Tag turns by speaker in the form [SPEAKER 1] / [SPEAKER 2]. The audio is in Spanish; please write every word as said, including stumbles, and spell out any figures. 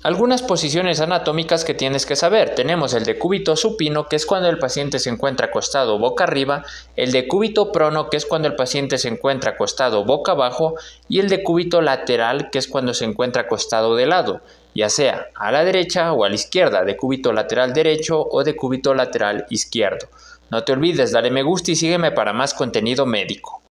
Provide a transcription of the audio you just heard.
[SPEAKER 1] Algunas posiciones anatómicas que tienes que saber. Tenemos el decúbito supino, que es cuando el paciente se encuentra acostado boca arriba, el decúbito prono, que es cuando el paciente se encuentra acostado boca abajo, y el decúbito lateral, que es cuando se encuentra acostado de lado, ya sea a la derecha o a la izquierda, decúbito lateral derecho o decúbito lateral izquierdo. No te olvides, dale me gusta y sígueme para más contenido médico.